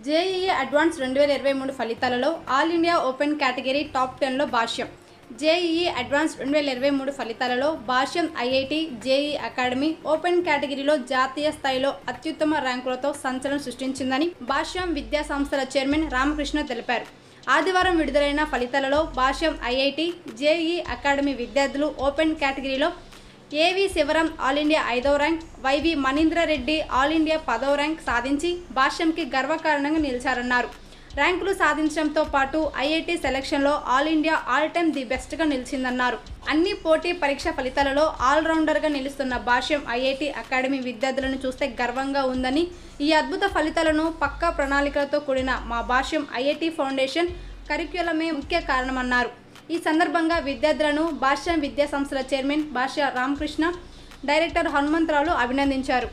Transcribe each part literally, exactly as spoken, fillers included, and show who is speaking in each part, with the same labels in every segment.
Speaker 1: JEE advance రెండు వేల ఇరవై మూడు ఫలితాలలో all India open category top టెన్లో భాష్యం. జేఈఈ అడ్వాన్స్ రెండు వేల ఇరవై మూడు ఫలితాలలో Bhashyam IIT JEE academy open కేటగిరీలో జాతీయ స్థాయిలో అత్యుత్తమ ర్యాంకులతో సంచలనం సృష్టించిందని భాష్యం విద్యా సంస్థల చైర్మన్ రామకృష్ణ తెలిపారు. ఆదివారం విడుదలైన ఫలితాలలో భాష్యం ఐఐటి జేఈఈ అకాడమీ విద్యార్థులు ఓపెన్ కేటగిరీలో ఏవి శివరాం ఆల్ ఇండియా ఐదవ rank, Y V Manindra Reddy all India పదవ ర్యాంక్ సాధించి భాష్యంకి గర్వకారణంగా నిలిచారన్నారు. ర్యాంకులు సాధించడంతో పాటు ఐఐటి సెలక్షన్లో all India all time the బెస్ట్గా నిలిచిందన్నారు. అన్ని పోటీ పరీక్ష ఫలితాలలో ఆల్రౌండర్గా నిలుస్తున్న భాష్యం ఐఐటి అకాడమీ విద్యార్థులను చూస్తే గర్వంగా ఉందని, ఈ అద్భుత ఫలితాలను పక్కా ప్రణాళికలతో కూడిన మా భాష్యం ఐఐటి ఫౌండేషన్ కరిక్యులమే ముఖ్య కారణమన్నారు. ఈ సందర్భంగా విద్యార్థులను భాష్యం విద్యా సంస్థల చైర్మన్ భాష్య రామకృష్ణ, డైరెక్టర్ హనుమంతరావులు అభినందించారు.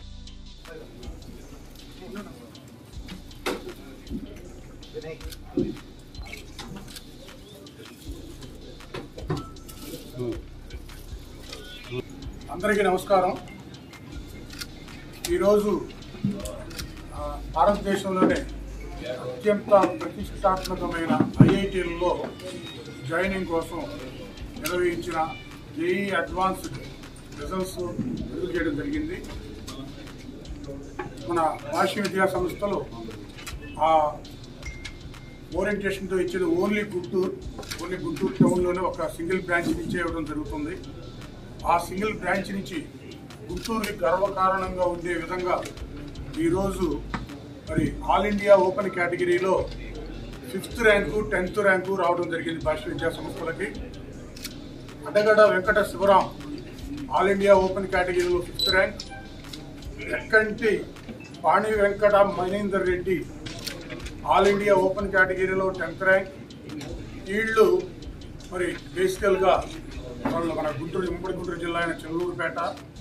Speaker 2: అందరికీ నమస్కారం. ఈరోజు భారతదేశంలోనే అత్యంత ప్రతిష్టాత్మకమైన ఐఐటీలలో జాయినింగ్ కోసం నిర్వహించిన జేఈఈ అడ్వాన్స్డ్ రిజల్ట్స్ విడుదల చేయడం జరిగింది. మన భాష్య విద్యా సంస్థలు ఆ ఓరియంటేషన్తో ఇచ్చేది ఓన్లీ గుంటూరు ఓన్లీ గుంటూరు టౌన్లోనే ఒక సింగిల్ బ్రాంచ్ నుంచి ఇవ్వడం జరుగుతుంది. ఆ సింగిల్ బ్రాంచ్ నుంచి గుంటూరుకి గర్వకారణంగా ఉండే విధంగా ఈరోజు మరి ఆల్ ఇండియా ఓపెన్ కేటగిరీలో ఫిఫ్త్ ర్యాంకు టెన్త్ ర్యాంకు రావడం జరిగింది. భాష్య విద్యా సంస్థలకి Addagadda Venkata Sivaram all India open కేటగిరీలో fifth rank, Ekkanti Pani Venkata Maninder Reddy all India open కేటగిరీలో టెన్త్ ర్యాంక్. వీళ్ళు మరి బేసికల్గా వాళ్ళు మన గుంటూరు ఉమ్మడి గుంటూరు జిల్లా అయిన చెల్లూరుపేట,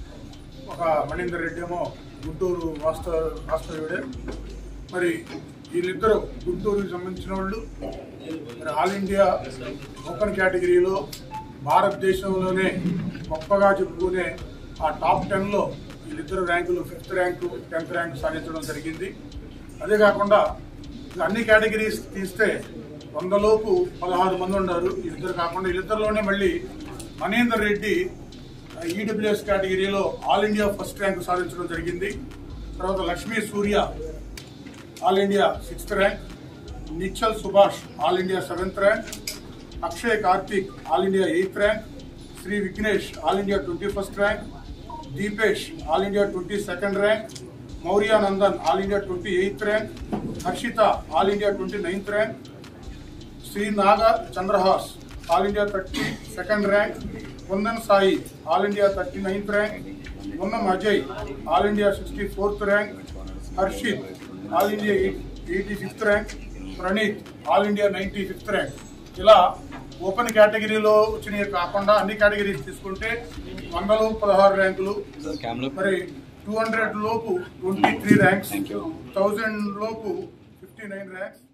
Speaker 2: ఒక మనీందర్ రెడ్డి ఏమో గుంటూరు వాస్తవ వాస్తవ్యుడే. మరి వీళ్ళిద్దరూ గుంటూరుకి సంబంధించిన వాళ్ళు. మరి ఆల్ ఇండియా ఓపెన్ కేటగిరీలో భారతదేశంలోనే గొప్పగా చెప్పుకునే ఆ టాప్ టెన్లో వీళ్ళిద్దరు ర్యాంకులు ఫిఫ్త్ ర్యాంకు టెన్త్ ర్యాంకు సాధించడం జరిగింది. అదే కాకుండా అన్ని కేటగిరీస్ తీస్తే వందలోపు పదహారు మంది ఉన్నారు. వీళ్ళిద్దరు కాకుండా వీళ్ళిద్దరిలోనే మళ్ళీ మనీందర్ రెడ్డి ఈడబ్ల్యూఎస్ కేటగిరీలో ఆల్ ఇండియా ఫస్ట్ ర్యాంకు సాధించడం జరిగింది. తర్వాత Lakshmi Surya all India sixth rank, Nichal Subhash all India seventh rank, Akshay Karthik all India eighth rank, Sri Vignesh all India twenty first rank, Deepesh all India twenty second rank, Mauryanandan all India twenty eighth rank, Harshitha all India twenty ninth rank, Sri Naga Chandrahas all India thirty second rank, Vandan Sai all India thirty ninth rank, Unnam Ajay all India sixty fourth rank, Harshith all India eighty fifth rank, Praneeth all India ninety fifth rank. ఇలా open కేటగిరీలో వచ్చినవి కాకుండా అన్ని categories తీసుకుంటే వందలో పదహారు ర్యాంకులు, మరి టూ హండ్రెడ్ లోపు ట్వంటీ త్రీ ర్యాంక్స్, థౌజండ్ లోపు ఫిఫ్టీ నైన్ ర్యాంక్స్.